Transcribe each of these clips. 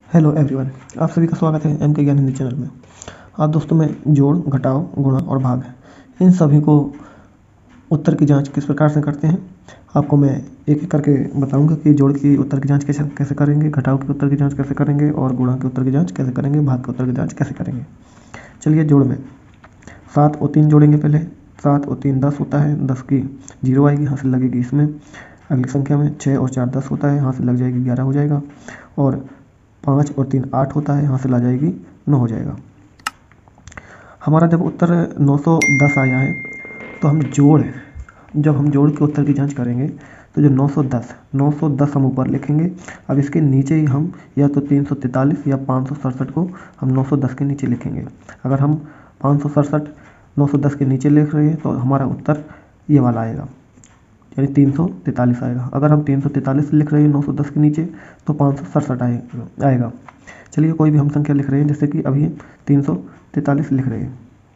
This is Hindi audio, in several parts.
हेलो एवरीवन, आप सभी का स्वागत है एम के ज्ञान हिंदी चैनल में। आज दोस्तों मैं जोड़, घटाव, गुणा और भाग इन सभी को उत्तर की जांच किस प्रकार से करते हैं आपको मैं एक एक करके बताऊंगा कि जोड़ की उत्तर की जांच कैसे करेंगे, घटाव की उत्तर की जांच कैसे करेंगे और गुणा के उत्तर की जांच कैसे करेंगे, भाग के उत्तर की जांच कैसे करेंगे। चलिए जोड़ में 7 और 3 जोड़ेंगे। पहले 7 और 3 10 होता है, 10 की 0 आएगी, हासिल लगेगी इसमें। अगली संख्या में 6 और 4 10 होता है, हासिल लग जाएगी 11 हो जाएगा। और 5 और 3 8 होता है, हासिल आ जाएगी 9 हो जाएगा। हमारा जब उत्तर 910 आया है तो जब हम जोड़ के उत्तर की जांच करेंगे तो जो 910 हम ऊपर लिखेंगे। अब इसके नीचे ही हम या तो 343 या 567 को हम 910 के नीचे लिखेंगे। अगर हम 567 910 के नीचे लिख रहे हैं तो हमारा उत्तर ये वाला आएगा, यानी 343 आएगा। अगर हम 343 लिख रहे हैं 910 के नीचे तो 567 आएगा। चलिए कोई भी हम संख्या लिख रहे हैं, जैसे कि अभी 343 लिख रहे हैं।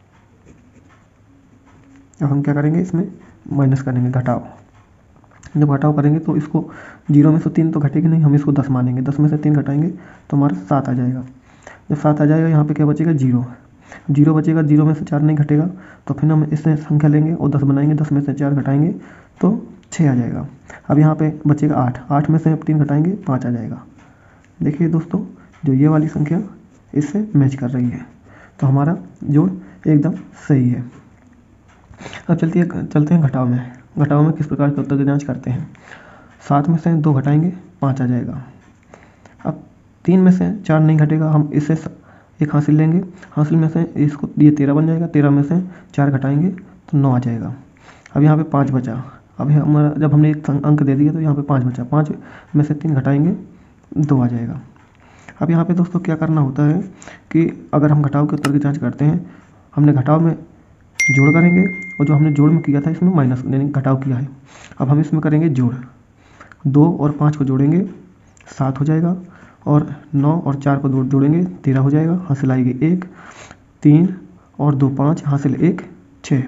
अब हम क्या करेंगे, इसमें माइनस करेंगे, घटाव। जब घटाव करेंगे तो इसको 0 में से 3 तो घटेगी नहीं, हम इसको 10 मानेंगे। 10 में से 3 घटाएंगे तो हमारा 7 आ जाएगा। जब 7 आ जाएगा यहाँ पे क्या बचेगा, 0 बचेगा। 0 में से 4 नहीं घटेगा तो फिर हम इससे संख्या लेंगे और 10 बनाएंगे। 10 में से 4 घटाएंगे तो 6 आ जाएगा। अब यहाँ पे बचेगा 8 में से 3 घटाएंगे 5 आ जाएगा। देखिए दोस्तों, जो ये वाली संख्या इससे मैच कर रही है, तो हमारा जोड़ एकदम सही है। अब चलते हैं घटाव में। घटाव में किस प्रकार के उत्तर की जांच करते हैं। 7 में से 2 घटाएंगे 5 आ जाएगा। अब 3 में से 4 नहीं घटेगा, हम इससे एक हासिल लेंगे। हासिल में से इसको ये 13 बन जाएगा। 13 में से 4 घटाएंगे तो 9 आ जाएगा। अब यहाँ पे 5 बचा। अब हमारा जब हमने एक अंक दे दिया तो यहाँ पे 5 बचा। 5 में से 3 घटाएंगे 2 आ जाएगा। अब यहाँ पे दोस्तों क्या करना होता है कि अगर हम घटाव के उत्तर की जांच करते हैं, हमने घटाव में जोड़ करेंगे और जो हमने जोड़ में किया था इसमें माइनस यानी घटाव किया है। अब हम इसमें करेंगे जोड़। 2 और 5 को जोड़ेंगे 7 हो जाएगा, और 9 और 4 को जोड़ेंगे 13 हो जाएगा। हासिल आएगी 1, 3 और 2 5, हासिल 1 6,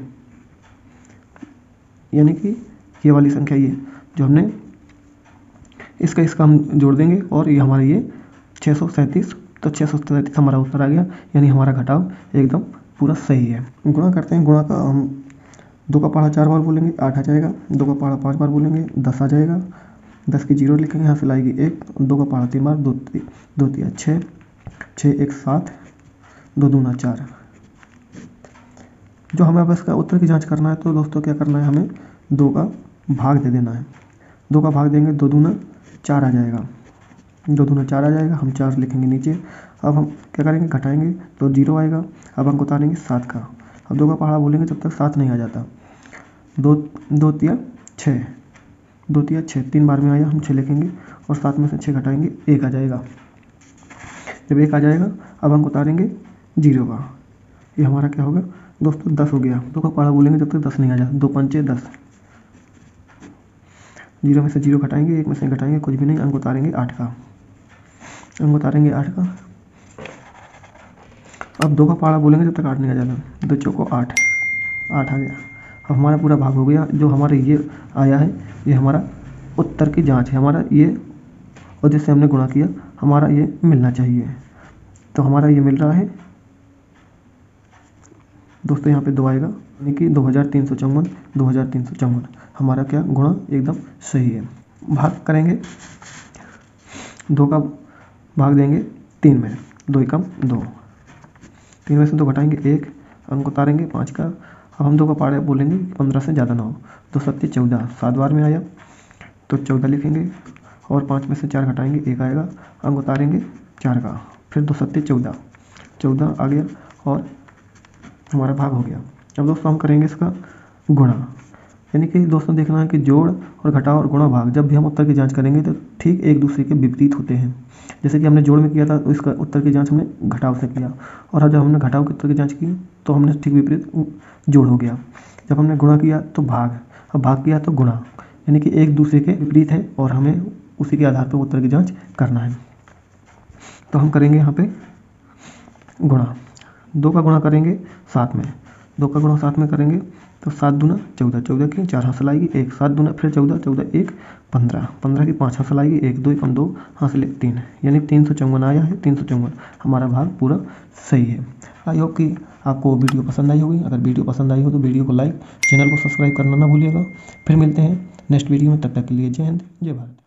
यानी कि ये वाली संख्या ये जो हमने इसका हम जोड़ देंगे और ये हमारा ये 637, तो 637 हमारा उत्तर आ गया, यानी हमारा घटाव एकदम पूरा सही है। गुणा करते हैं। गुणा का हम 2 का पहाड़ा 4 बार बोलेंगे 8 आ जाएगा। 2 का पहाड़ा 5 बार बोलेंगे 10 आ जाएगा। 10 की 0 लिखेंगे, हासिल आएगी 1। 2 का पहाड़ा 3 बार 2 3 6, 6 1 7, 2 दूना 4। जो हमें अब इसका उत्तर की जांच करना है तो दोस्तों क्या करना है, हमें 2 का भाग दे देना है। 2 का भाग देंगे 2 दूना 4 आ जाएगा। 2 दूना 4 आ जाएगा, हम 4 लिखेंगे नीचे। अब हम क्या करेंगे, घटाएंगे तो 0 आएगा। अब अंक उतारेंगे 7 का। अब 2 का पहाड़ा बोलेंगे जब तक 7 नहीं आ जाता। 2 तिया 6, 2 तिया 6, 3 बार में आया, हम 6 लिखेंगे और 7 में से 6 घटाएंगे 1 आ जाएगा। जब 1 आ जाएगा अब अंक उतारेंगे 0 का। ये हमारा क्या होगा दोस्तों, 10 हो गया। 2 का पहाड़ा बोलेंगे जब तक 10 नहीं आ जाता। 2 पंचे 10, 0 में से 0 घटाएंगे, 1 में से घटाएंगे, कुछ भी नहीं, अंक उतारेंगे 8 का। अंक उतारेंगे 8 का। अब 2 का पहाड़ा बोलेंगे जब तक 8 नहीं आ जाता। 2 चौको 8, 8 आ गया। अब हमारा पूरा भाग हो गया। जो हमारा ये आया है ये हमारा उत्तर की जांच है। हमारा ये और जिससे हमने गुणा किया हमारा ये मिलना चाहिए, तो हमारा ये मिल रहा है दोस्तों। यहाँ पे 2 आएगा, यानी कि 2354, 2354 हमारा क्या गुणा एकदम सही है। भाग करेंगे, 2 का भाग देंगे 3 में, 2 एकम 2, 3 में से 2 घटाएंगे 1, अंक उतारेंगे 5 का। अब हम 2 का पहाड़ा बोलेंगे 15 से ज़्यादा ना हो। 2 7 14, 7 बार में आया तो 14 लिखेंगे और 5 में से 4 घटाएंगे 1 आएगा, अंक उतारेंगे 4 का। फिर 2 7 14, 14 आ गया और हमारा भाग हो गया। अब दोस्तों हम करेंगे इसका गुणा, यानी कि दोस्तों देखना है कि जोड़ और घटाव और गुणा भाग जब भी हम उत्तर की जांच करेंगे तो ठीक एक दूसरे के विपरीत होते हैं। जैसे कि हमने जोड़ में किया था तो इसका उत्तर की जांच हमने घटाव से किया, और जब हमने घटाव के उत्तर की जांच की तो हमने ठीक विपरीत जोड़ हो गया। जब हमने गुणा किया तो भाग, अब भाग किया तो गुणा, यानी कि एक दूसरे के विपरीत है और हमें उसी के आधार पर उत्तर की जाँच करना है। तो हम करेंगे यहाँ पे गुणा। 2 का गुणा करेंगे 7 में, 2 का गुणा 7 में करेंगे तो 7 दूना 14, 14 की 4 हासिल आएगी 1, 7 दूना फिर 14, 14 1 15, 15 की 5 हासिल आएगी 1, 2 एकम 2 हासिल 1 3, यानी 354 आया है। 354 हमारा भाग पूरा सही है। आई होप कि आपको वीडियो पसंद आई होगी। अगर वीडियो पसंद आई हो तो वीडियो को लाइक, चैनल को सब्सक्राइब करना ना भूलिएगा। फिर मिलते हैं नेक्स्ट वीडियो में, तब तक के लिए जय हिंद जय भारत।